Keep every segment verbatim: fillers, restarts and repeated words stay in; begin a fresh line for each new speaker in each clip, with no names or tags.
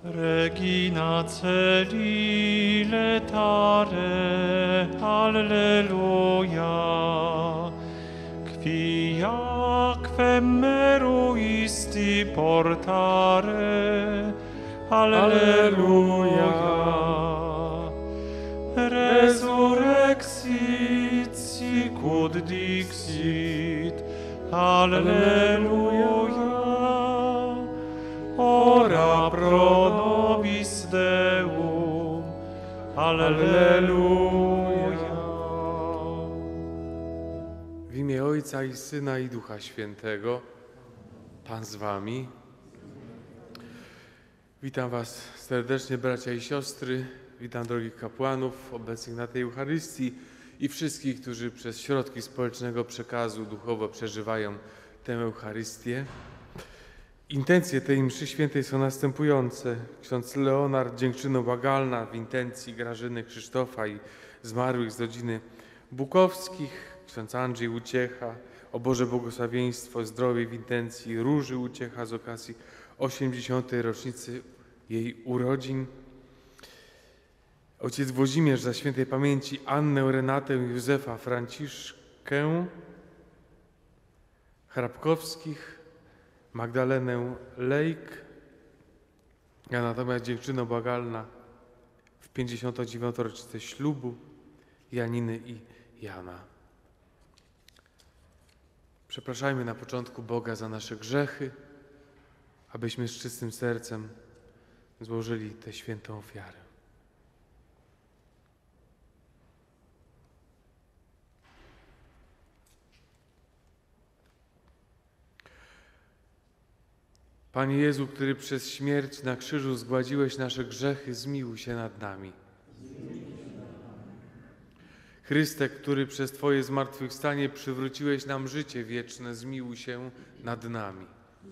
Regina celi letare, alleluia. Quia quem meruisti portare, alleluia. Resurrexit sicut dixit, alleluia. Ora pro nobis Deum, alleluja.
W imię Ojca i Syna i Ducha Świętego, Pan z wami. Witam was serdecznie, bracia i siostry. Witam drogich kapłanów obecnych na tej Eucharystii i wszystkich, którzy przez środki społecznego przekazu duchowo przeżywają tę Eucharystię. Intencje tej mszy świętej są następujące. Ksiądz Leonard Dziękczyno-Bagalna w intencji Grażyny, Krzysztofa i zmarłych z rodziny Bukowskich, ksiądz Andrzej Uciecha, o Boże błogosławieństwo, zdrowie w intencji Róży Uciecha z okazji osiemdziesiątej rocznicy jej urodzin. Ojciec Włodzimierz za świętej pamięci Annę, Renatę, Józefa, Franciszkę Hrabkowskich, Magdalenę Lejk, ja natomiast Dziękczyno-Bagalna w pięćdziesiątą dziewiątą rocznicę ślubu Janiny i Jana. Przepraszajmy na początku Boga za nasze grzechy, abyśmy z czystym sercem złożyli tę świętą ofiarę. Panie Jezu, który przez śmierć na krzyżu zgładziłeś nasze grzechy, zmiłuj się nad nami. Chryste, który przez Twoje zmartwychwstanie przywróciłeś nam życie wieczne, zmiłuj się nad nami.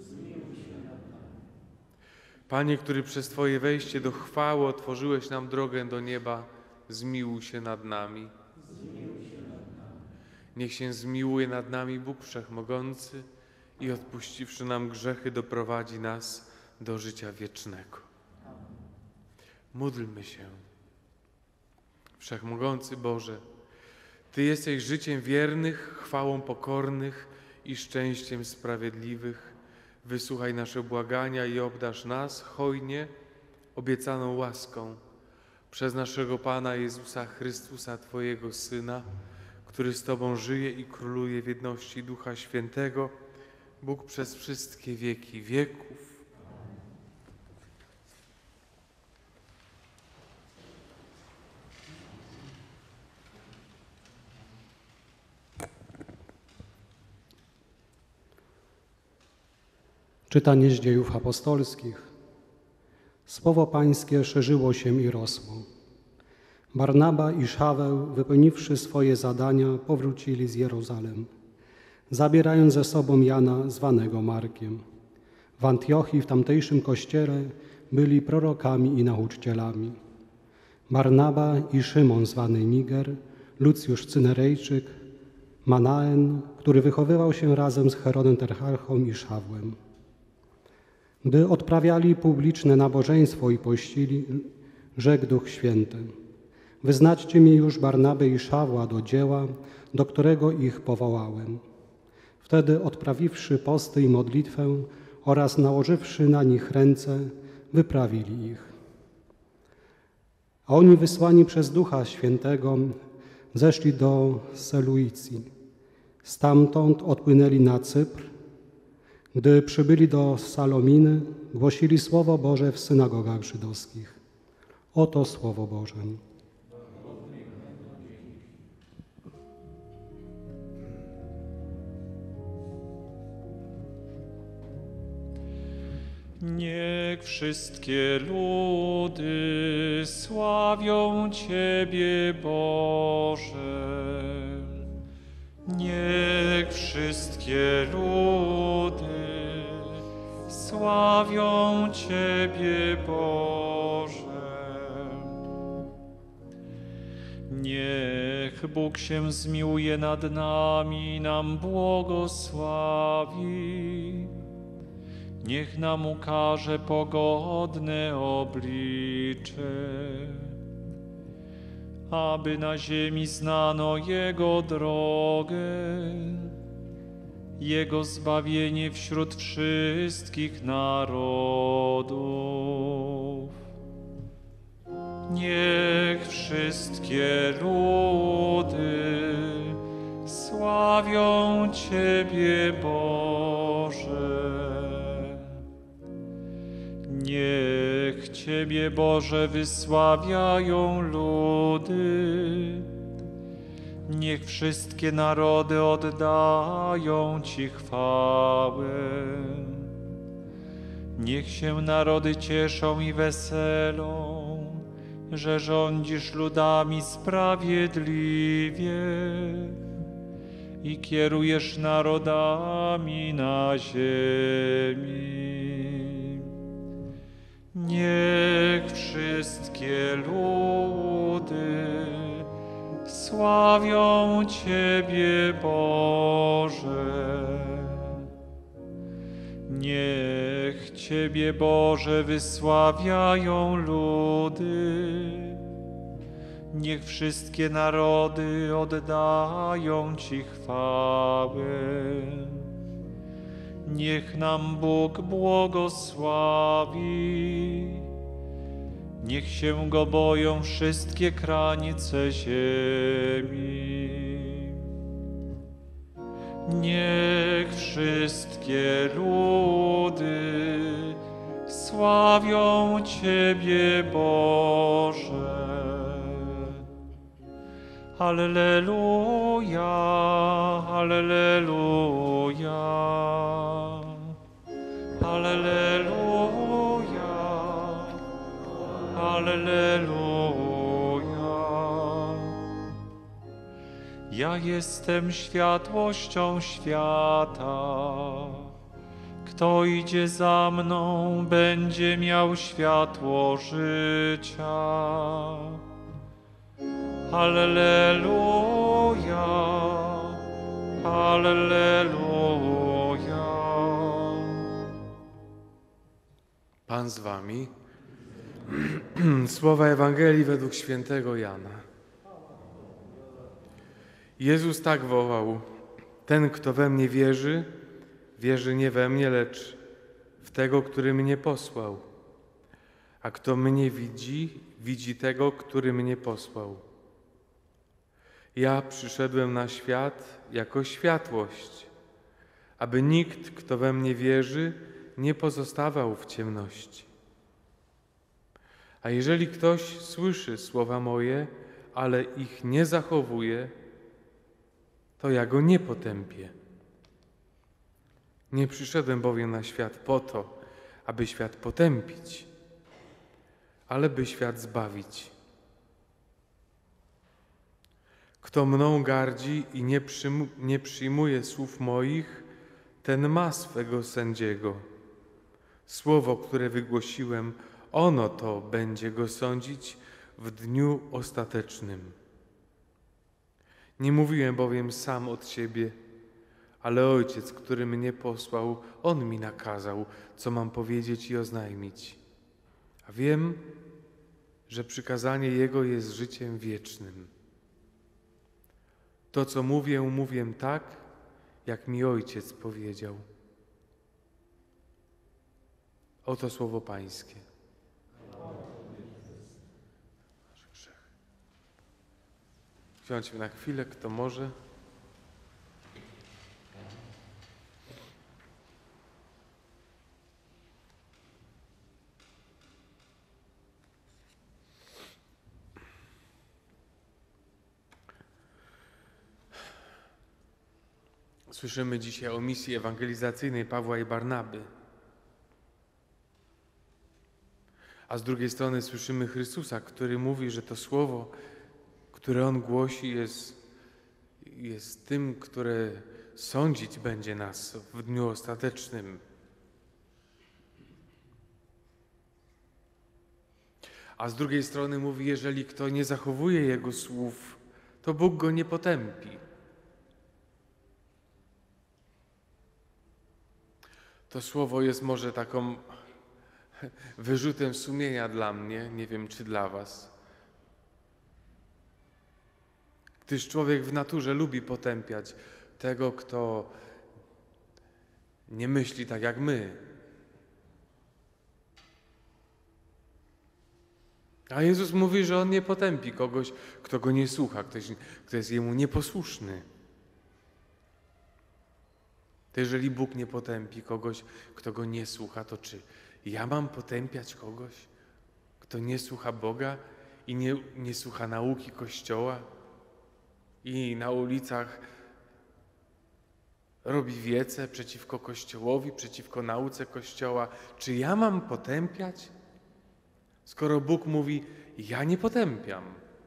Panie, który przez Twoje wejście do chwały otworzyłeś nam drogę do nieba, zmiłuj się nad nami. Niech się zmiłuje nad nami Bóg Wszechmogący i odpuściwszy nam grzechy, doprowadzi nas do życia wiecznego. Módlmy się. Wszechmogący Boże, Ty jesteś życiem wiernych, chwałą pokornych i szczęściem sprawiedliwych. Wysłuchaj nasze błagania i obdarz nas hojnie obiecaną łaską przez naszego Pana Jezusa Chrystusa, Twojego Syna, który z Tobą żyje i króluje w jedności Ducha Świętego, Bóg przez wszystkie wieki wieków.
Czytanie z Dziejów Apostolskich. Słowo Pańskie szerzyło się i rosło. Barnaba i Szaweł, wypełniwszy swoje zadania, powrócili z Jeruzalem, zabierając ze sobą Jana, zwanego Markiem. W Antiochii, w tamtejszym kościele, byli prorokami i nauczycielami. Barnaba i Szymon, zwany Niger, Lucjusz Cynerejczyk, Manaen, który wychowywał się razem z Herodem Tetrarchą i Szawłem. Gdy odprawiali publiczne nabożeństwo i pościli, rzekł Duch Święty: wyznaczcie mi już Barnabę i Szawła do dzieła, do którego ich powołałem. Wtedy, odprawiwszy posty i modlitwę oraz nałożywszy na nich ręce, wyprawili ich. A oni, wysłani przez Ducha Świętego, zeszli do Seluicji. Stamtąd odpłynęli na Cypr. Gdy przybyli do Salominy, głosili Słowo Boże w synagogach żydowskich. Oto Słowo Boże.
Niech wszystkie ludy sławią Ciebie, Boże. Niech wszystkie ludy sławią Ciebie, Boże. Niech Bóg się zmiłuje nad nami, nam błogosławi. niech nam ukaże pogodne oblicze, aby na ziemi znano Jego drogę, Jego zbawienie wśród wszystkich narodów. Niech wszystkie ludy sławią Ciebie, Boże. Niech Ciebie, Boże, wysławiają ludy. Niech wszystkie narody oddają Ci chwałę. Niech się narody cieszą i weselą, że rządzisz ludami sprawiedliwie i kierujesz narodami na ziemi. Niech wszystkie ludy sławią Ciebie, Boże. Niech Ciebie, Boże, wysławiają ludy. Niech wszystkie narody oddają Ci chwałę. Niech nam Bóg błogosławi. Niech się Go boją wszystkie kranice ziemi. Niech wszystkie ludy sławią Ciebie, Boże. Alleluja, alleluja, alleluja, alleluja. Ja jestem światłością świata. Kto idzie za mną, będzie miał światło życia. Alleluja, alleluja.
Pan z wami. Słowa Ewangelii według świętego Jana. Jezus tak wołał: ten, kto we mnie wierzy, wierzy nie we mnie, lecz w tego, który mnie posłał. A kto mnie widzi, widzi tego, który mnie posłał. Ja przyszedłem na świat jako światłość, aby nikt, kto we mnie wierzy, nie pozostawał w ciemności. A jeżeli ktoś słyszy słowa moje, ale ich nie zachowuje, to ja go nie potępię. Nie przyszedłem bowiem na świat po to, aby świat potępić, ale by świat zbawić. Kto mną gardzi i nie, przyjm- nie przyjmuje słów moich, ten ma swego sędziego. Słowo, które wygłosiłem, ono to będzie go sądzić w dniu ostatecznym. Nie mówiłem bowiem sam od siebie, ale Ojciec, który mnie posłał, On mi nakazał, co mam powiedzieć i oznajmić. A wiem, że przykazanie Jego jest życiem wiecznym. To, co mówię, mówię tak, jak mi Ojciec powiedział. Oto słowo Pańskie. Siądźmy na chwilę, kto może. Słyszymy dzisiaj o misji ewangelizacyjnej Pawła i Barnaby. A z drugiej strony słyszymy Chrystusa, który mówi, że to słowo, które On głosi, jest, jest tym, które sądzić będzie nas w dniu ostatecznym. A z drugiej strony mówi, jeżeli kto nie zachowuje Jego słów, to Bóg go nie potępi. To słowo jest może taką wyrzutem sumienia dla mnie, nie wiem czy dla was. Gdyż człowiek w naturze lubi potępiać tego, kto nie myśli tak jak my. A Jezus mówi, że On nie potępi kogoś, kto Go nie słucha, ktoś, kto jest Jemu nieposłuszny. To jeżeli Bóg nie potępi kogoś, kto Go nie słucha, to czy ja mam potępiać kogoś, kto nie słucha Boga i nie, nie słucha nauki Kościoła i na ulicach robi wiece przeciwko Kościołowi, przeciwko nauce Kościoła? Czy ja mam potępiać? Skoro Bóg mówi, ja nie potępiam.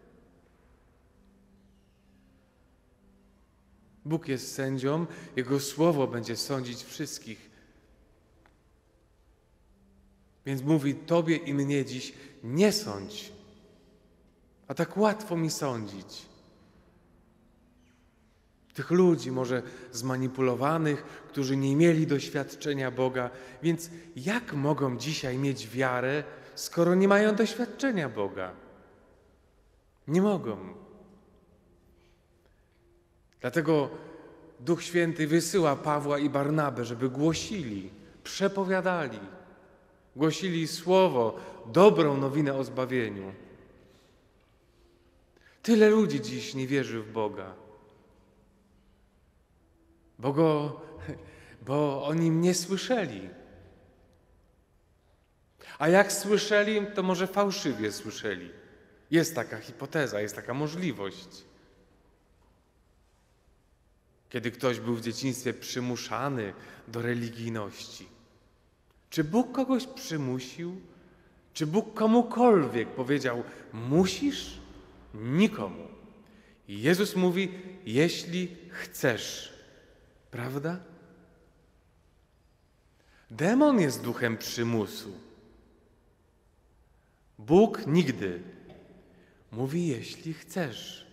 Bóg jest sędzią, Jego słowo będzie sądzić wszystkich. Więc mówi tobie i mnie dziś, nie sądź. A tak łatwo mi sądzić. Tych ludzi może zmanipulowanych, którzy nie mieli doświadczenia Boga, więc jak mogą dzisiaj mieć wiarę, skoro nie mają doświadczenia Boga? Nie mogą. Dlatego Duch Święty wysyła Pawła i Barnabę, żeby głosili, przepowiadali, głosili słowo, dobrą nowinę o zbawieniu. Tyle ludzi dziś nie wierzy w Boga, bo, go, bo o Nim nie słyszeli. A jak słyszeli, to może fałszywie słyszeli. Jest taka hipoteza, jest taka możliwość. Kiedy ktoś był w dzieciństwie przymuszany do religijności. Czy Bóg kogoś przymusił? Czy Bóg komukolwiek powiedział, musisz? Nikomu. I Jezus mówi, jeśli chcesz. Prawda? Demon jest duchem przymusu. Bóg nigdy. Mówi, jeśli chcesz.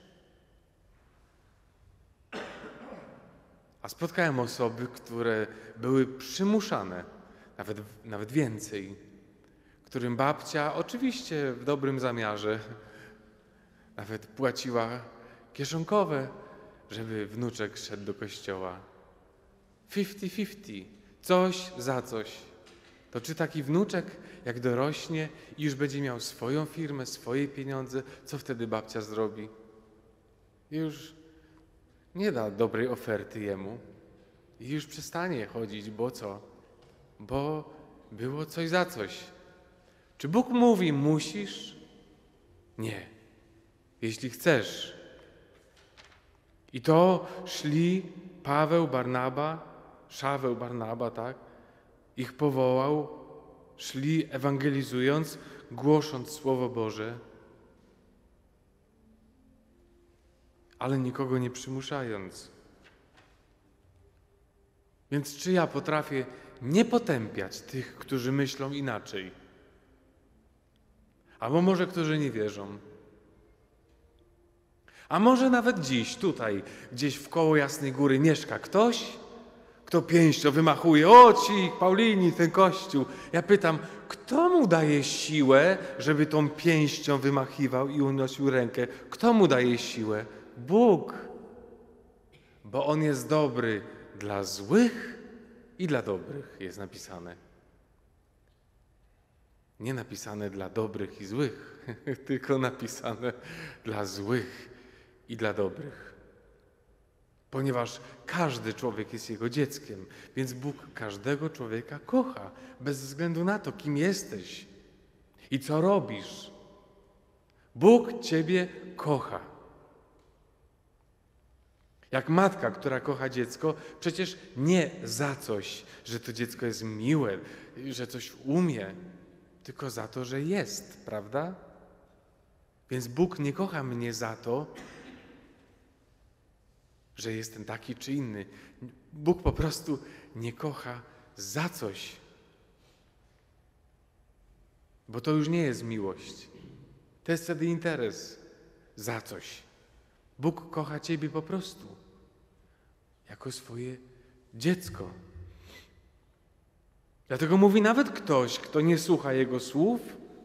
A spotkałem osoby, które były przymuszane, nawet, nawet więcej, którym babcia, oczywiście w dobrym zamiarze, nawet płaciła kieszonkowe, żeby wnuczek szedł do kościoła. Fifty fifty, coś za coś. To czy taki wnuczek, jak dorośnie i już będzie miał swoją firmę, swoje pieniądze, co wtedy babcia zrobi? Już nie da dobrej oferty jemu i już przestanie chodzić, bo co? Bo było coś za coś. Czy Bóg mówi, musisz? Nie. Jeśli chcesz. I to szli Paweł, Barnaba, Szaweł, Barnaba, tak? Ich powołał, szli ewangelizując, głosząc Słowo Boże, ale nikogo nie przymuszając. Więc czy ja potrafię nie potępiać tych, którzy myślą inaczej? Albo może którzy nie wierzą? A może nawet dziś, tutaj, gdzieś w koło Jasnej Góry mieszka ktoś, kto pięścią wymachuje, o ci, Paulini, ten kościół. Ja pytam, kto mu daje siłę, żeby tą pięścią wymachiwał i unosił rękę? Kto mu daje siłę? Bóg. Bo On jest dobry dla złych i dla dobrych, jest napisane. Nie napisane dla dobrych i złych, tylko napisane dla złych i dla dobrych. Ponieważ każdy człowiek jest Jego dzieckiem, więc Bóg każdego człowieka kocha, bez względu na to, kim jesteś i co robisz. Bóg ciebie kocha. Jak matka, która kocha dziecko, przecież nie za coś, że to dziecko jest miłe, że coś umie, tylko za to, że jest, prawda? Więc Bóg nie kocha mnie za to, że jestem taki czy inny. Bóg po prostu nie kocha za coś. Bo to już nie jest miłość. To jest wtedy interes za coś. Bóg kocha ciebie po prostu jako swoje dziecko. Dlatego mówi nawet ktoś, kto nie słucha Jego słów,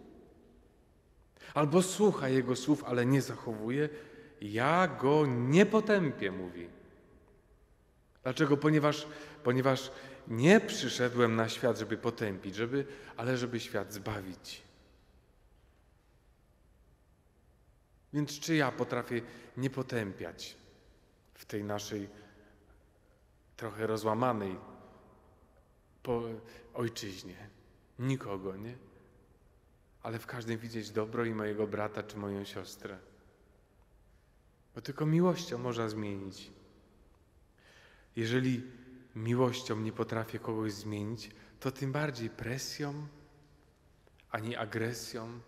albo słucha Jego słów, ale nie zachowuje, ja go nie potępię, mówi. Dlaczego? Ponieważ, ponieważ nie przyszedłem na świat, żeby potępić, żeby, ale żeby świat zbawić. Więc czy ja potrafię nie potępiać w tej naszej trochę rozłamanej po ojczyźnie? Nikogo, nie? Ale w każdym widzieć dobro i mojego brata czy moją siostrę. Bo tylko miłością można zmienić. Jeżeli miłością nie potrafię kogoś zmienić, to tym bardziej presją, ani agresją.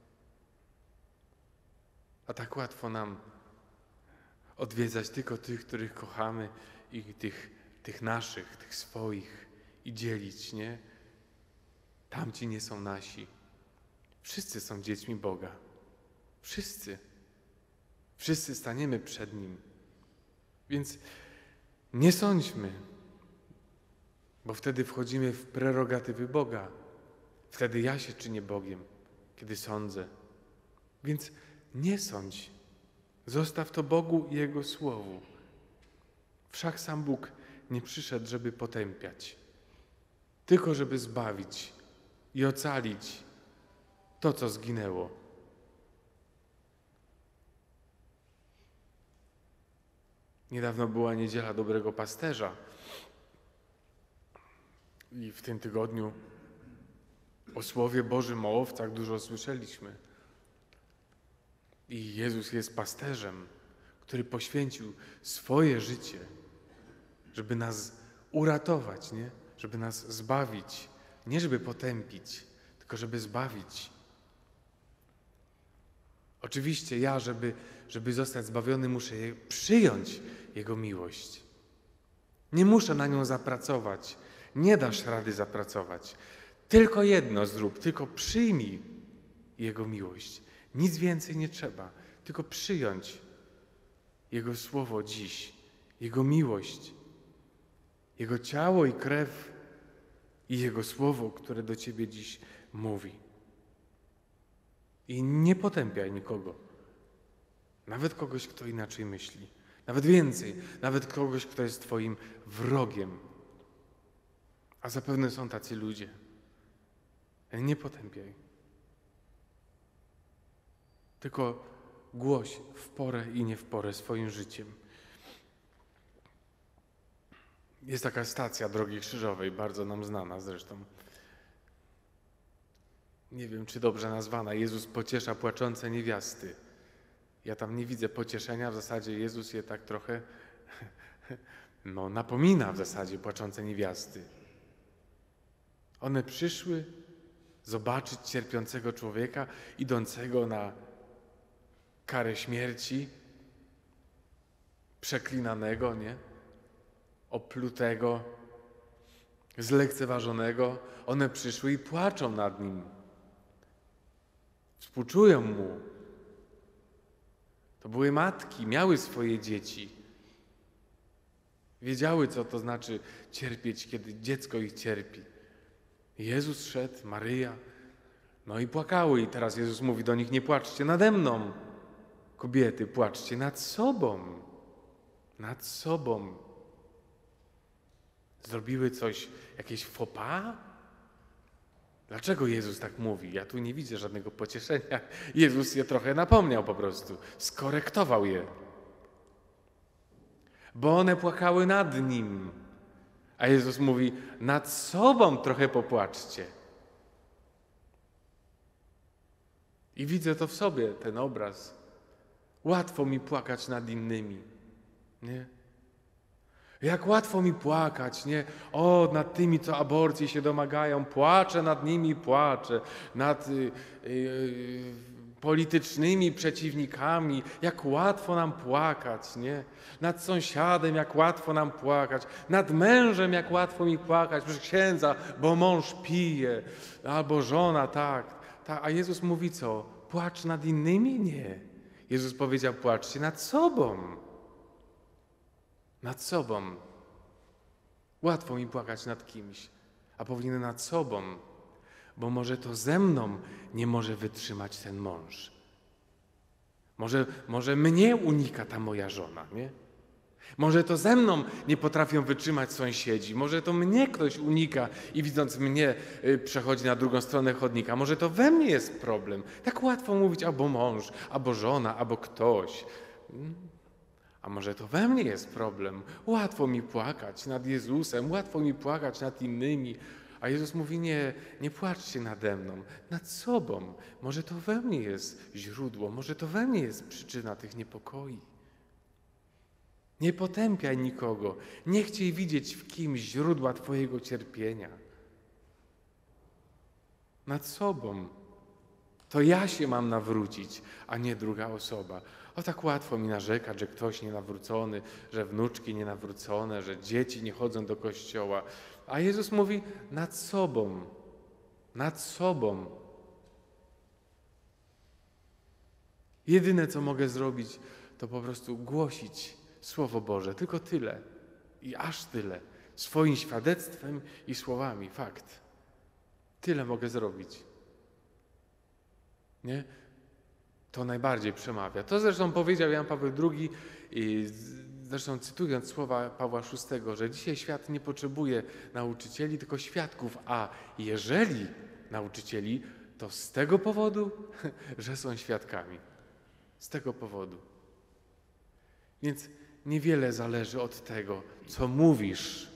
A tak łatwo nam odwiedzać tylko tych, których kochamy i tych, tych naszych, tych swoich i dzielić, nie? Tamci nie są nasi. Wszyscy są dziećmi Boga. Wszyscy. Wszyscy staniemy przed Nim. Więc nie sądźmy, bo wtedy wchodzimy w prerogatywy Boga. Wtedy ja się czynię Bogiem, kiedy sądzę. Więc nie sądź. Zostaw to Bogu i Jego Słowu. Wszak sam Bóg nie przyszedł, żeby potępiać, tylko żeby zbawić i ocalić to, co zginęło. Niedawno była Niedziela Dobrego Pasterza i w tym tygodniu o Słowie Bożym, o owcach dużo słyszeliśmy. I Jezus jest pasterzem, który poświęcił swoje życie, żeby nas uratować, nie? Żeby nas zbawić. Nie żeby potępić, tylko żeby zbawić. Oczywiście ja, żeby, żeby zostać zbawiony, muszę je, przyjąć Jego miłość. Nie muszę na nią zapracować. Nie dasz rady zapracować. Tylko jedno zrób, tylko przyjmij Jego miłość. Nic więcej nie trzeba, tylko przyjąć Jego słowo dziś, Jego miłość, Jego ciało i krew i Jego słowo, które do Ciebie dziś mówi. I nie potępiaj nikogo, nawet kogoś, kto inaczej myśli, nawet więcej, nawet kogoś, kto jest Twoim wrogiem. A zapewne są tacy ludzie. Nie potępiaj. Tylko głoś w porę i nie w porę swoim życiem. Jest taka stacja Drogi Krzyżowej, bardzo nam znana zresztą. Nie wiem, czy dobrze nazwana. Jezus pociesza płaczące niewiasty. Ja tam nie widzę pocieszenia, w zasadzie Jezus je tak trochę no, napomina w zasadzie płaczące niewiasty. One przyszły zobaczyć cierpiącego człowieka, idącego na karę śmierci, przeklinanego, nie? Oplutego, zlekceważonego. One przyszły i płaczą nad nim. Współczują mu. To były matki, miały swoje dzieci. Wiedziały, co to znaczy cierpieć, kiedy dziecko ich cierpi. Jezus szedł, Maryja, no i płakały. I teraz Jezus mówi do nich: nie płaczcie nade mną, kobiety, płaczcie nad sobą. Nad sobą. Zrobiły coś, jakieś faux pas? Dlaczego Jezus tak mówi? Ja tu nie widzę żadnego pocieszenia. Jezus je trochę napomniał po prostu. Skorektował je. Bo one płakały nad Nim. A Jezus mówi: nad sobą trochę popłaczcie. I widzę to w sobie, ten obraz. Łatwo mi płakać nad innymi. Nie? Jak łatwo mi płakać, nie? O, nad tymi, co aborcji się domagają, płaczę nad nimi, płaczę. Nad y, y, politycznymi przeciwnikami, jak łatwo nam płakać, nie? Nad sąsiadem, jak łatwo nam płakać. Nad mężem, jak łatwo mi płakać. Proszę księdza, bo mąż pije, albo żona, tak. tak. A Jezus mówi co? Płacz nad innymi? Nie. Jezus powiedział: płaczcie nad sobą. Nad sobą. Łatwo mi płakać nad kimś, a powinien nad sobą, bo może to ze mną nie może wytrzymać ten mąż. Może, może mnie unika ta moja żona, nie? Może to ze mną nie potrafią wytrzymać sąsiedzi, może to mnie ktoś unika i widząc mnie y, przechodzi na drugą stronę chodnika. Może to we mnie jest problem. Tak łatwo mówić albo mąż, albo żona, albo ktoś. A może to we mnie jest problem. Łatwo mi płakać nad Jezusem, łatwo mi płakać nad innymi. A Jezus mówi, nie, nie płaczcie nade mną, nad sobą. Może to we mnie jest źródło, może to we mnie jest przyczyna tych niepokoi. Nie potępiaj nikogo, nie chciej widzieć w kimś źródła twojego cierpienia. Nad sobą. To ja się mam nawrócić, a nie druga osoba. O, tak łatwo mi narzekać, że ktoś nienawrócony, że wnuczki nienawrócone, że dzieci nie chodzą do kościoła. A Jezus mówi nad sobą, nad sobą. Jedyne, co mogę zrobić, to po prostu głosić Słowo Boże. Tylko tyle. I aż tyle. Swoim świadectwem i słowami. Fakt. Tyle mogę zrobić. Nie? To najbardziej przemawia. To zresztą powiedział Jan Paweł drugi, i zresztą cytując słowa Pawła szóstego, że dzisiaj świat nie potrzebuje nauczycieli, tylko świadków, a jeżeli nauczycieli, to z tego powodu, że są świadkami. Z tego powodu. Więc niewiele zależy od tego, co mówisz.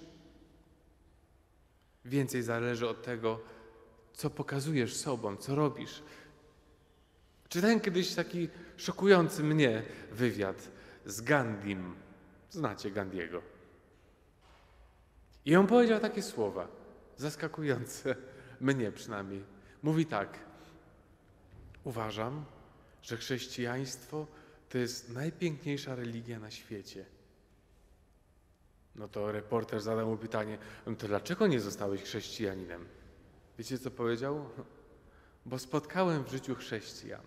Więcej zależy od tego, co pokazujesz sobą, co robisz. Czytałem kiedyś taki szokujący mnie wywiad z Gandhim. Znacie Gandhiego. I on powiedział takie słowa, zaskakujące mnie przynajmniej. Mówi tak: uważam, że chrześcijaństwo to jest najpiękniejsza religia na świecie. No to reporter zadał mu pytanie, no to dlaczego nie zostałeś chrześcijaninem? Wiecie, co powiedział? Bo spotkałem w życiu chrześcijan.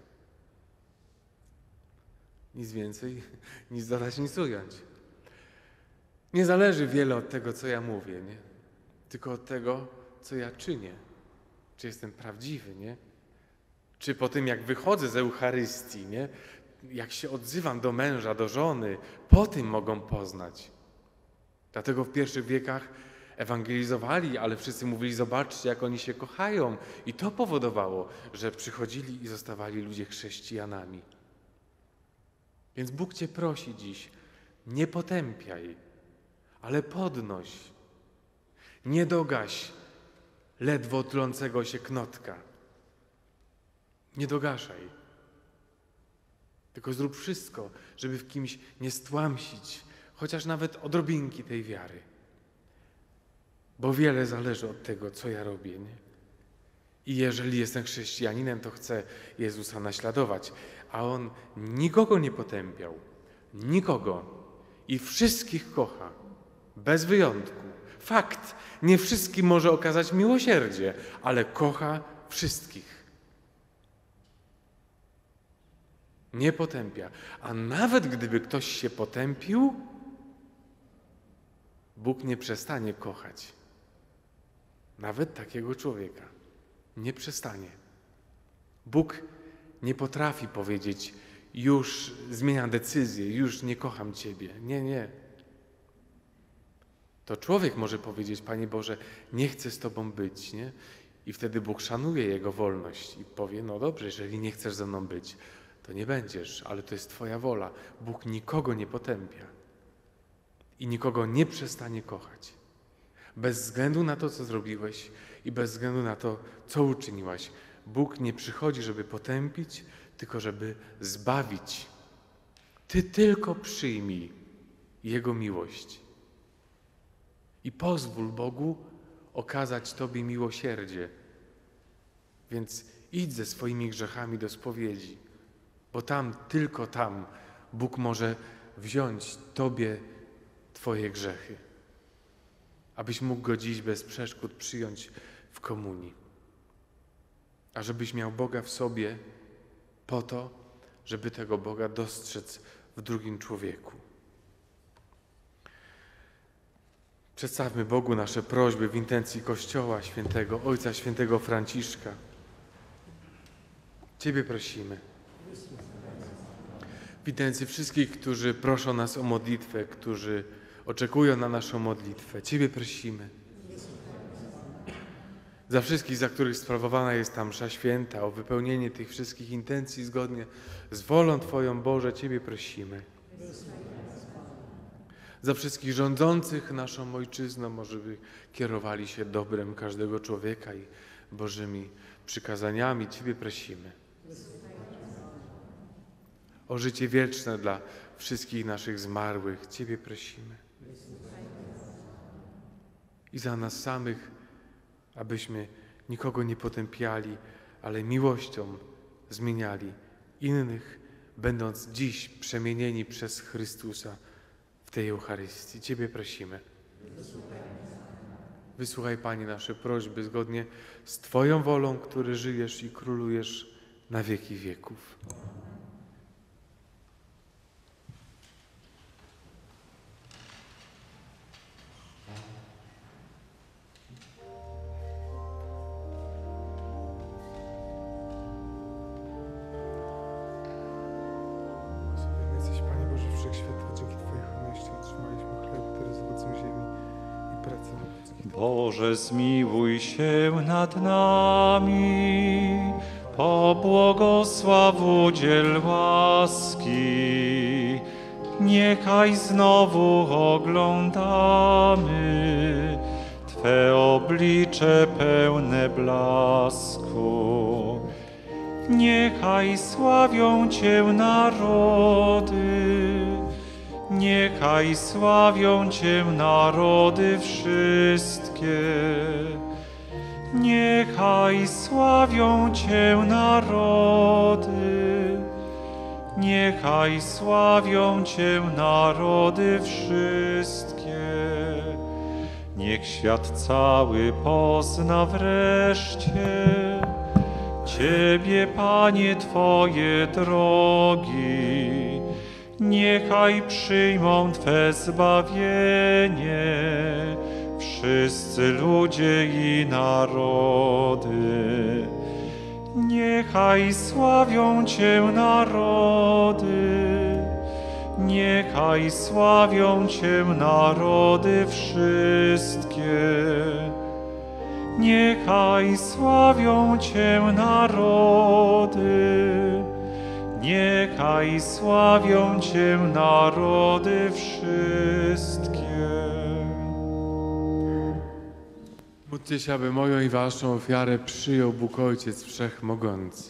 Nic więcej, nic dodać, nic ująć. Nie zależy wiele od tego, co ja mówię, nie? Tylko od tego, co ja czynię. Czy jestem prawdziwy, nie? Czy po tym, jak wychodzę z Eucharystii, nie? Jak się odzywam do męża, do żony, po tym mogą poznać. Dlatego w pierwszych wiekach ewangelizowali, ale wszyscy mówili, zobaczcie, jak oni się kochają. I to powodowało, że przychodzili i zostawali ludzie chrześcijanami. Więc Bóg cię prosi dziś, nie potępiaj, ale podnoś. Nie dogaś ledwo tlącego się knotka. Nie dogaszaj. Tylko zrób wszystko, żeby w kimś nie stłamsić, chociaż nawet odrobinki tej wiary. Bo wiele zależy od tego, co ja robię, nie? I jeżeli jestem chrześcijaninem, to chcę Jezusa naśladować. A On nikogo nie potępiał. Nikogo. I wszystkich kocha. Bez wyjątku. Fakt. Nie wszystkim może okazać miłosierdzie, ale kocha wszystkich. Nie potępia. A nawet gdyby ktoś się potępił, Bóg nie przestanie kochać. Nawet takiego człowieka. Nie przestanie. Bóg nie potrafi powiedzieć, już zmieniam decyzję, już nie kocham Ciebie. Nie, nie. To człowiek może powiedzieć, Panie Boże, nie chcę z Tobą być, nie? I wtedy Bóg szanuje jego wolność i powie, no dobrze, jeżeli nie chcesz ze mną być, to nie będziesz, ale to jest Twoja wola. Bóg nikogo nie potępia i nikogo nie przestanie kochać. Bez względu na to, co zrobiłeś i bez względu na to, co uczyniłaś. Bóg nie przychodzi, żeby potępić, tylko żeby zbawić. Ty tylko przyjmij Jego miłość i pozwól Bogu okazać Tobie miłosierdzie. Więc idź ze swoimi grzechami do spowiedzi, bo tam, tylko tam Bóg może wziąć Tobie Twoje grzechy, abyś mógł Go dziś bez przeszkód przyjąć w komunii. A żebyś miał Boga w sobie po to, żeby tego Boga dostrzec w drugim człowieku. Przedstawmy Bogu nasze prośby w intencji Kościoła Świętego, Ojca Świętego Franciszka. Ciebie prosimy. W intencji wszystkich, którzy proszą nas o modlitwę, którzy oczekują na naszą modlitwę. Ciebie prosimy. Za wszystkich, za których sprawowana jest ta msza święta, o wypełnienie tych wszystkich intencji zgodnie z wolą Twoją, Boże, Ciebie prosimy. Za wszystkich rządzących naszą ojczyzną, może by kierowali się dobrem każdego człowieka i Bożymi przykazaniami, Ciebie prosimy. O życie wieczne dla wszystkich naszych zmarłych, Ciebie prosimy. I za nas samych, abyśmy nikogo nie potępiali, ale miłością zmieniali innych, będąc dziś przemienieni przez Chrystusa w tej Eucharystii. Ciebie prosimy. Wysłuchaj, Panie, nasze prośby zgodnie z Twoją wolą, który żyjesz i królujesz na wieki wieków.
Jesteś, Panie Boże Wszechświata, dzięki Twojej hojności otrzymaliśmy chleb, który z owoców ziemi i pracę ludzkich.
Boże, zmiłuj się nad nami, pobłogosław udziel łaski. Niechaj znowu oglądamy Twe oblicze pełne blasku. Niechaj sławią Cię narody, niechaj sławią Cię narody wszystkie. Niechaj sławią Cię narody, niechaj sławią Cię narody wszystkie. Niech świat cały pozna wreszcie Ciebie, Panie, Twoje drogi. Niechaj przyjmą Twe zbawienie wszyscy ludzie i narody. Niechaj sławią Cię narody, niechaj sławią Cię narody wszystkie. Niechaj sławią Cię narody, niechaj sławią Cię narody wszystkie.
Módlcie się, aby moją i waszą ofiarę przyjął Bóg Ojciec Wszechmogący.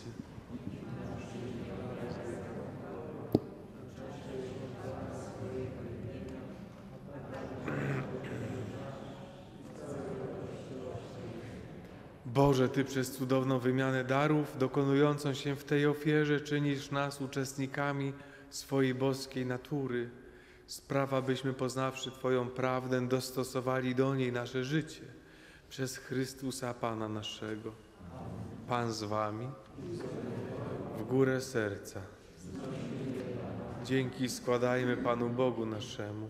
Boże, Ty przez cudowną wymianę darów dokonującą się w tej ofierze czynisz nas uczestnikami swojej boskiej natury. Spraw, abyśmy poznawszy Twoją prawdę, dostosowali do niej nasze życie. Przez Chrystusa Pana naszego. Pan z Wami. W górę serca. Dzięki składajmy Panu Bogu naszemu.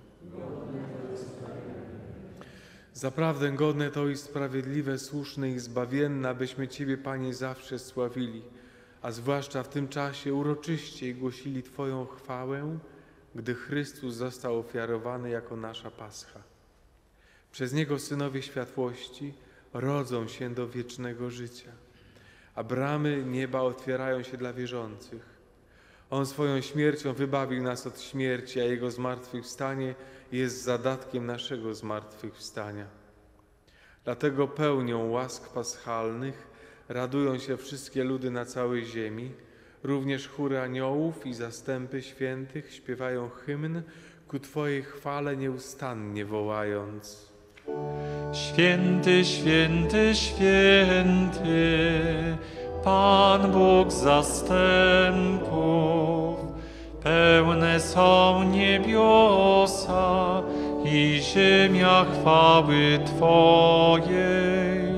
Zaprawdę godne to i sprawiedliwe, słuszne i zbawienne, abyśmy Ciebie, Panie, zawsze sławili, a zwłaszcza w tym czasie uroczyście głosili Twoją chwałę, gdy Chrystus został ofiarowany jako nasza Pascha. Przez Niego synowie światłości rodzą się do wiecznego życia, a bramy nieba otwierają się dla wierzących. On swoją śmiercią wybawił nas od śmierci, a Jego zmartwychwstanie jest zadatkiem naszego zmartwychwstania. Dlatego pełnią łask paschalnych radują się wszystkie ludy na całej ziemi, również chóry aniołów i zastępy świętych śpiewają hymn ku Twojej chwale nieustannie wołając.
Święty, święty, święty, Pan Bóg zastępów. Pełne są niebiosa i ziemia chwały Twojej.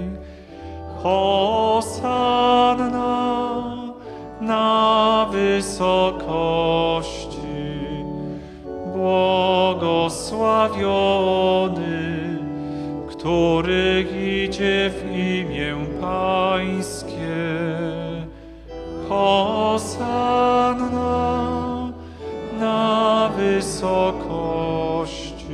Hosanna na wysokości, błogosławiony który idzie w imię Pańskie. Hosanna na wysokości.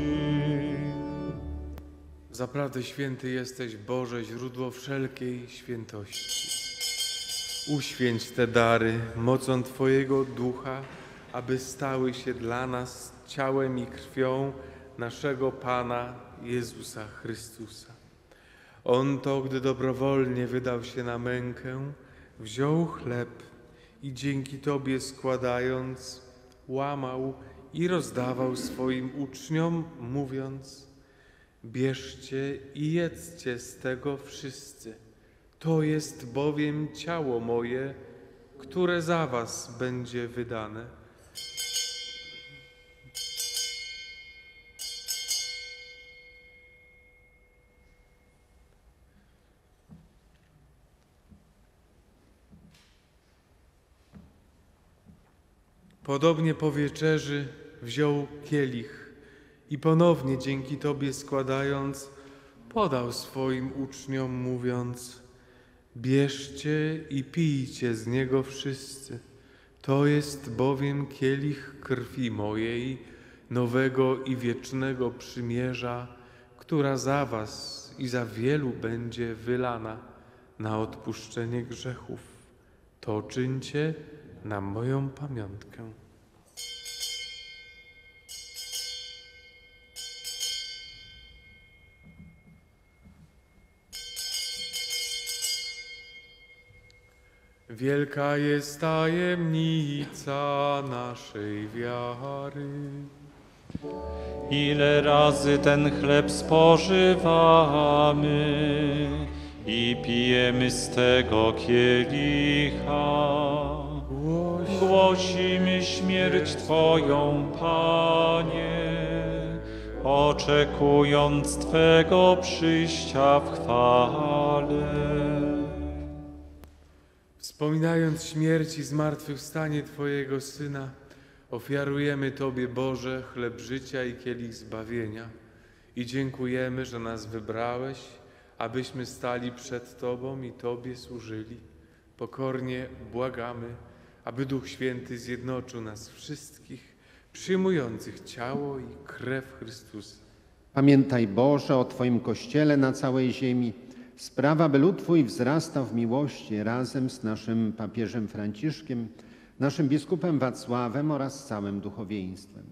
Zaprawdę święty jesteś, Boże, źródło wszelkiej świętości. Uświęć te dary mocą Twojego Ducha, aby stały się dla nas ciałem i krwią naszego Pana Jezusa Chrystusa. On to, gdy dobrowolnie wydał się na mękę, wziął chleb i dzięki Tobie składając, łamał i rozdawał swoim uczniom, mówiąc: bierzcie i jedzcie z tego wszyscy. To jest bowiem ciało moje, które za was będzie wydane. Podobnie po wieczerzy wziął kielich i ponownie dzięki Tobie składając, podał swoim uczniom, mówiąc: bierzcie i pijcie z niego wszyscy. To jest bowiem kielich krwi mojej, nowego i wiecznego przymierza, która za was i za wielu będzie wylana na odpuszczenie grzechów. To czyńcie na moją pamiątkę. Wielka jest tajemnica naszej wiary.
Ile razy ten chleb spożywamy i pijemy z tego kielicha. Głosimy śmierć Twoją, Panie, oczekując Twego przyjścia w chwale.
Wspominając śmierć i zmartwychwstanie Twojego Syna, ofiarujemy Tobie, Boże, chleb życia i kielich zbawienia i dziękujemy, że nas wybrałeś, abyśmy stali przed Tobą i Tobie służyli. Pokornie błagamy, aby Duch Święty zjednoczył nas wszystkich, przyjmujących ciało i krew Chrystusa.
Pamiętaj, Boże, o Twoim Kościele na całej ziemi. Sprawa, by lud Twój wzrastał w miłości razem z naszym papieżem Franciszkiem, naszym biskupem Wacławem oraz całym duchowieństwem.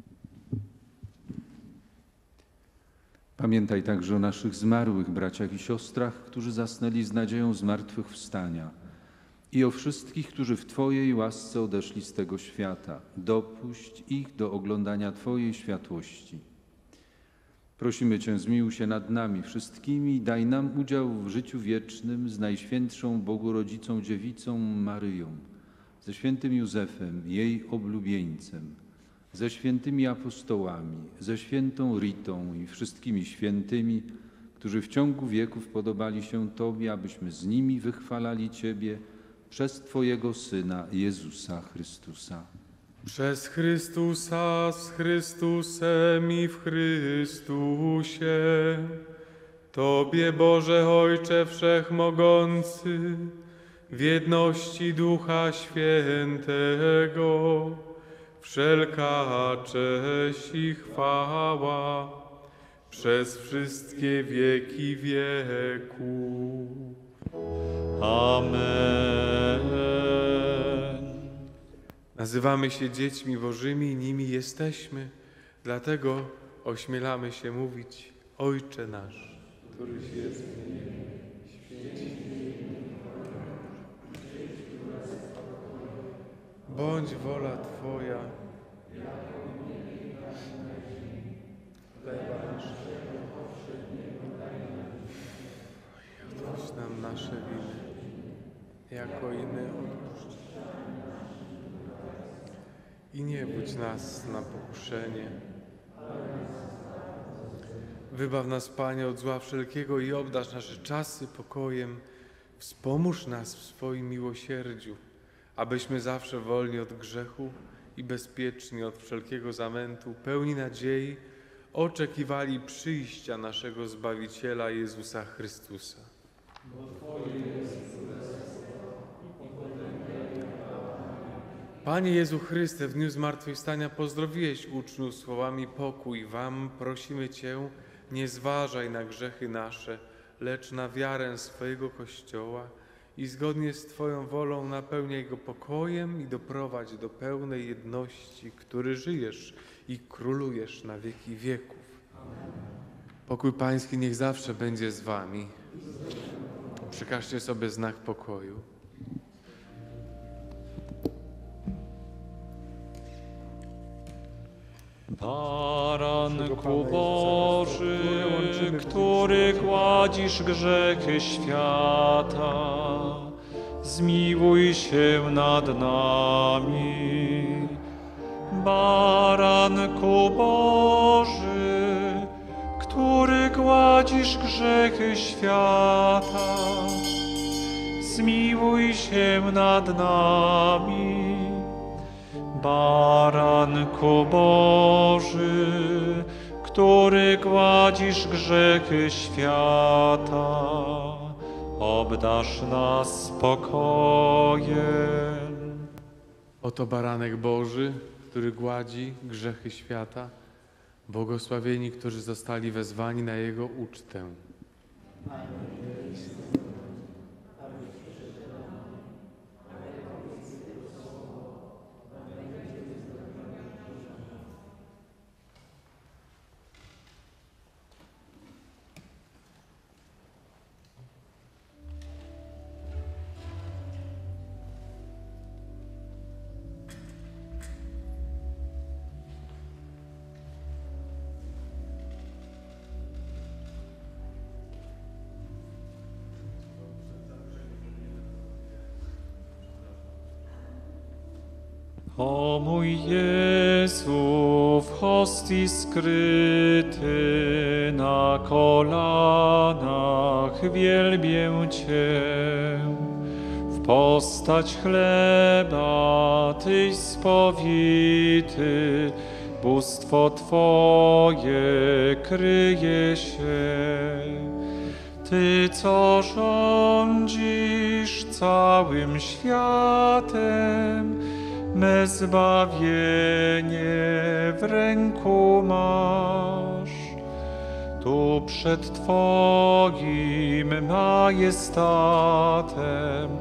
Pamiętaj także o naszych zmarłych braciach i siostrach, którzy zasnęli z nadzieją zmartwychwstania, i o wszystkich, którzy w Twojej łasce odeszli z tego świata. Dopuść ich do oglądania Twojej światłości. Prosimy Cię, zmiłuj się nad nami wszystkimi i daj nam udział w życiu wiecznym z Najświętszą Bogu Rodzicą Dziewicą Maryją, ze świętym Józefem, jej oblubieńcem, ze świętymi apostołami, ze świętą Ritą i wszystkimi świętymi, którzy w ciągu wieków podobali się Tobie, abyśmy z nimi wychwalali Ciebie przez Twojego Syna Jezusa Chrystusa.
Przez Chrystusa, z Chrystusem i w Chrystusie, Tobie, Boże Ojcze Wszechmogący, w jedności Ducha Świętego, wszelka cześć i chwała przez wszystkie wieki wieków.
Amen.
Nazywamy się dziećmi Bożymi i nimi jesteśmy, dlatego ośmielamy się mówić: Ojcze nasz, któryś jest w niebie, święci się imię Twoje, bądź wola Twoja, chleba naszego powszedniego daj nam i odpuść nam nasze winy, jako i my odpuszczamy. I nie budź nas na pokuszenie. Wybaw nas, Panie, od zła wszelkiego i obdarz nasze czasy pokojem. Wspomóż nas w swoim miłosierdziu, abyśmy zawsze wolni od grzechu i bezpieczni od wszelkiego zamętu, pełni nadziei oczekiwali przyjścia naszego Zbawiciela Jezusa Chrystusa. Panie Jezu Chryste, w dniu zmartwychwstania pozdrowiłeś uczniów słowami pokój wam, prosimy Cię, nie zważaj na grzechy nasze, lecz na wiarę swojego Kościoła i zgodnie z Twoją wolą napełniaj go pokojem i doprowadź do pełnej jedności, który żyjesz i królujesz na wieki wieków. Pokój Pański niech zawsze będzie z Wami. Przekażcie sobie znak pokoju.
Baranku Boży, który gładzisz grzechy świata, zmiłuj się nad nami. Baranku Boży, który gładzisz grzechy świata, zmiłuj się nad nami. Baranku Boży, który gładzisz grzechy świata, obdarz nas spokojem.
Oto baranek Boży, który gładzi grzechy świata. Błogosławieni, którzy zostali wezwani na Jego ucztę.
O mój Jezu, w hostii skryty na kolanach wielbię Cię. W postać chleba Tyś spowity, bóstwo Twoje kryje się. Ty, co rządzisz całym światem, me zbawienie w ręku masz. Tu przed Twoim majestatem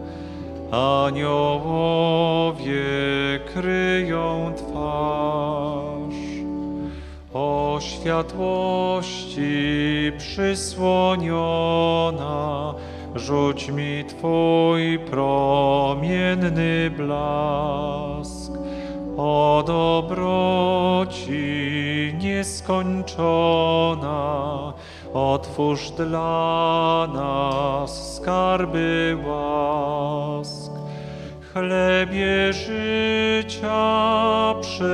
aniołowie kryją twarz. O światłości przysłoniona, rzuć mi Twój promienny blask. O dobroci nieskończona, otwórz dla nas skarby łask. Chlebie życia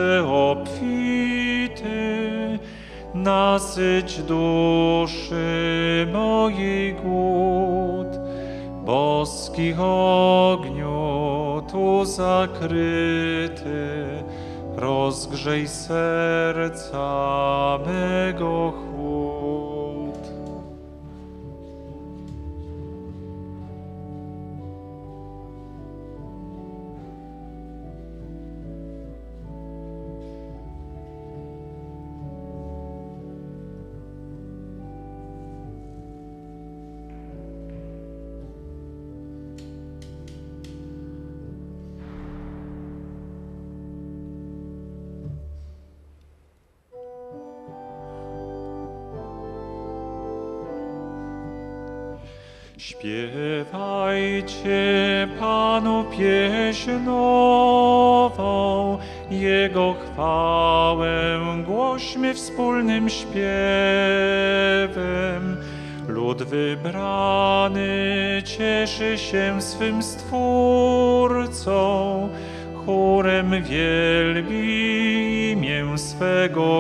przeobfity, nasyć duszy mojej głód. Boskich ogniu tu zakryty, rozgrzej serca mego chłód. Śpiewajcie Panu pieśń nową, Jego chwałę głośmy wspólnym śpiewem. Lud wybrany cieszy się swym Stwórcą, chórem wielbi imię swego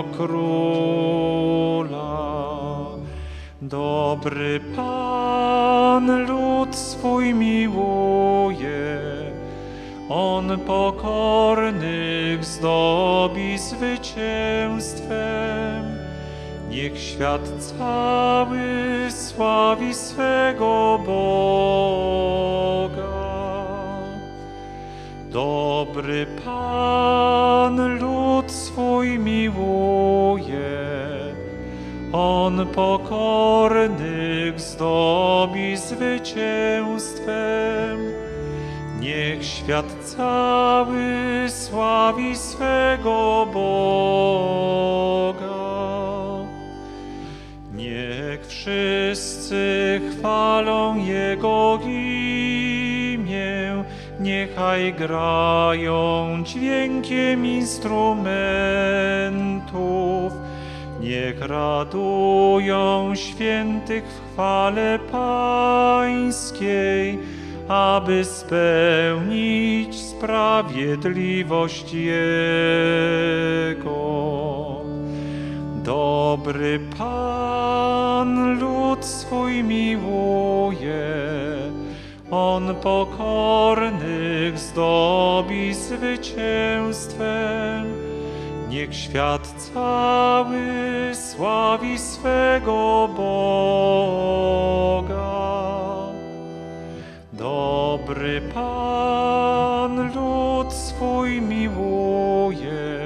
Króla. Dobry Pan lud swój miłuje, On pokornych zdobi zwycięstwem Niech świat cały sławi swego Boga. Dobry Pan lud swój miłuje, On pokornych zdobi zwycięstwem. Niech świat cały sławi swego Boga. Niech wszyscy chwalą Jego imię, niechaj grają dźwiękiem instrumentów, niech radują świętych w chwale Pańskiej, aby spełnić sprawiedliwość Jego. Dobry Pan lud swój miłuje, On pokornych zdobi zwycięstwem. Niech świat cały sławi swego Boga. Dobry Pan lud swój miłuje,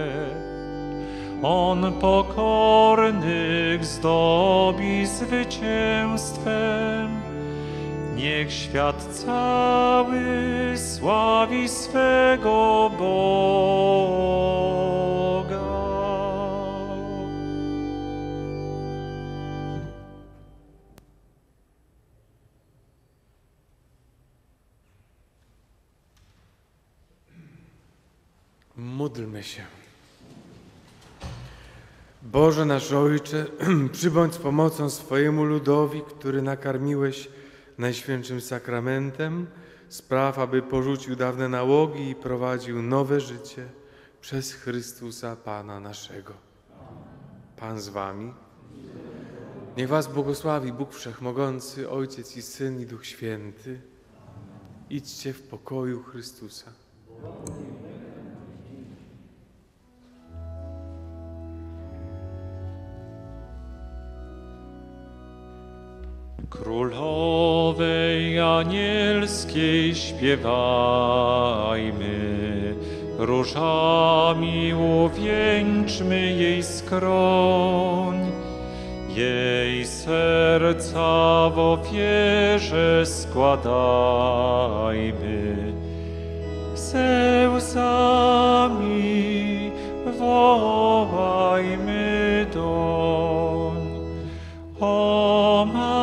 On pokornych zdobi zwycięstwem. Niech świat cały sławi swego Boga.
Módlmy się. Boże nasz Ojcze, przybądź z pomocą swojemu ludowi, który nakarmiłeś Najświętszym Sakramentem, spraw, aby porzucił dawne nałogi i prowadził nowe życie przez Chrystusa Pana naszego. Pan z wami. Niech was błogosławi Bóg Wszechmogący, Ojciec i Syn i Duch Święty. Idźcie w pokoju Chrystusa.
Królowej anielskiej śpiewajmy, różami uwieńczmy jej skroń. Jej serca w ofierze składajmy, ze łzami wołajmy doń. O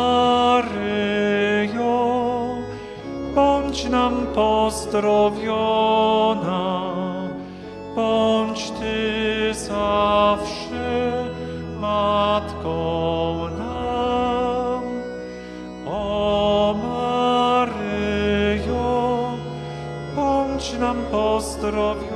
Maryjo, bądź nam pozdrowiona, bądź Ty zawsze Matką nam. O Maryjo, bądź nam pozdrowiona,